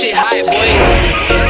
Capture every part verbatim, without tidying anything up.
shit hot, boy.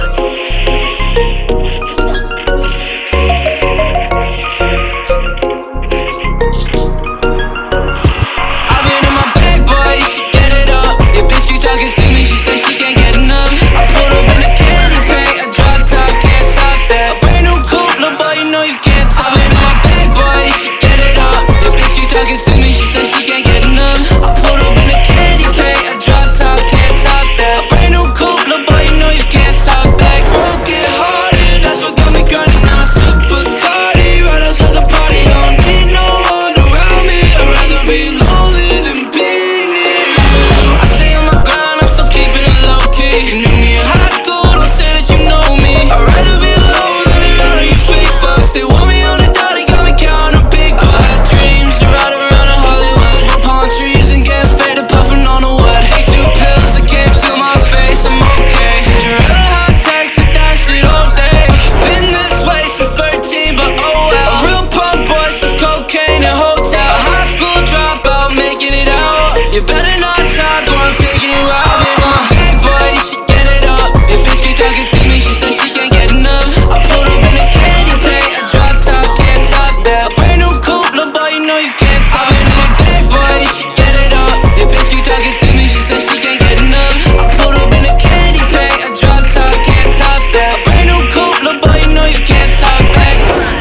You better not talk or I'm taking it wild. I'm a bad boy, she get it up. If bitch keep talking to me, she says she can't get enough. I pulled up in a candy paint, a drop top, can't top that. A brand new coupe, little boy, you know you can't top it. I'm a bad boy, she get it up. If bitch keep talking to me, she says she can't get enough. I pulled up in a candy paint, a drop top, can't top that. A brand new coupe, little boy, you know you can't talk back.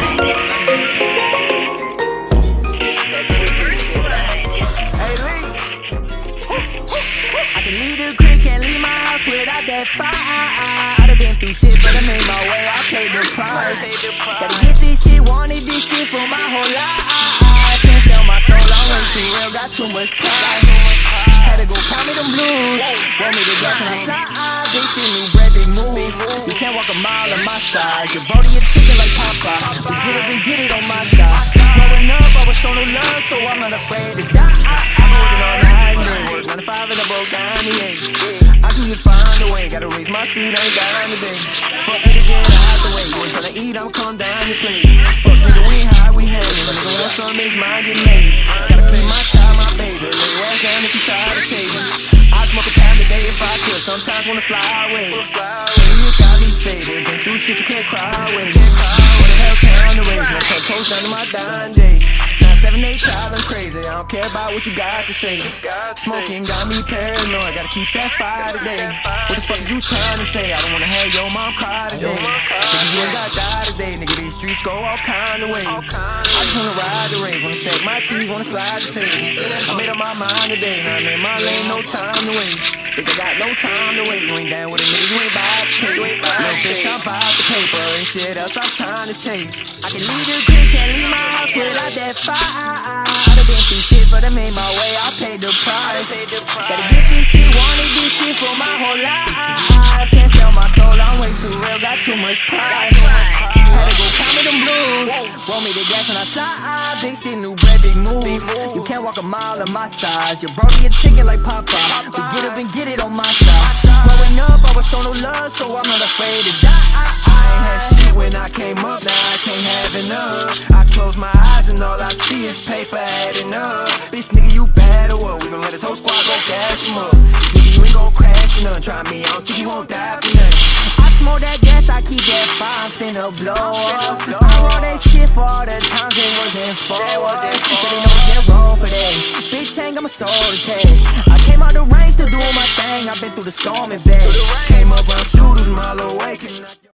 I can leave the crib, can't leave my house without that fire. I done been through shit, but I made my way, I paid the price. Gotta get this shit, wanted this shit for my whole life. Can't sell my soul, I'm way too real, got too much pride. Had to go count me them blues, want me to gas on the side. Big shit, new bread, big moves. You can't walk a mile on my side. Your brody a chicken like Popeye. We get up and get it on my side. Growing up, I was shown no love, so I'm not afraid to die. I'm working all night and day, nine to five and I broke down the eight. I can get find a way, gotta raise my seat, I ain't down today. Fuck nigga, get out the way, you ain't tryna eat, I'ma come down your plate. Fuck nigga, we high, we hangin', nigga, when that sun makes mine get made. Gotta feed my child, my baby, lay your ass down if you try to chase him. I'd smoke a pound a day if I could, sometimes wanna fly away. You got me faded, been through shit you can't cry away. What the hell town to raise, no cut coast down to my dying day. Seven, eight, child, I'm crazy. I don't care about what you got to say. Smoking got me paranoid. Gotta keep that fire today. What the fuck is you trying to say? I don't wanna have your mom cry today. Nigga, you ain't gotta die today. Nigga, these streets go all kind of ways. I just wanna ride the rave. Wanna stack my cheese, wanna slide the same. I made up my mind today. Now I'm in my lane, no time to waste. Bitch, I got no time to wait. You ain't down with a nigga, you ain't buy the case. Little bitch, I'm about the paper and shit else I'm trying to chase. I can leave the crib, can't leave my house without that fire. I done been through shit, but I made my way, I paid the price. Gotta get this shit, wanted this shit for my whole life. Can't sell my soul, I'm way too real, got too much pride. Had to go count me them blues, want me to gas and I slide. Big shit, new bread, big moves. You can't walk a mile on my size. Your brody a chicken like Popeye. We get up and get it on my side. Growing up, I was shown no love, so I'm not afraid to die. I ain't had shit when I came up, now I can't have enough. I close my eyes and all I see is paper adding up. Bitch, nigga, you bad or what? We gon' let this whole squad go gas him up. Nigga, you ain't gon' crash or nothing. Try me, I don't think you won't die for nothing. I smoke that gas, I keep that fire, I'm finna blow up. I roll that shit for all the times they wasn't for. They know they're wrong for that. Big tank, I'm a soul to take. I came out the rain, still doing my thing. I've been through the storm and back. Came up on shooters, mile away.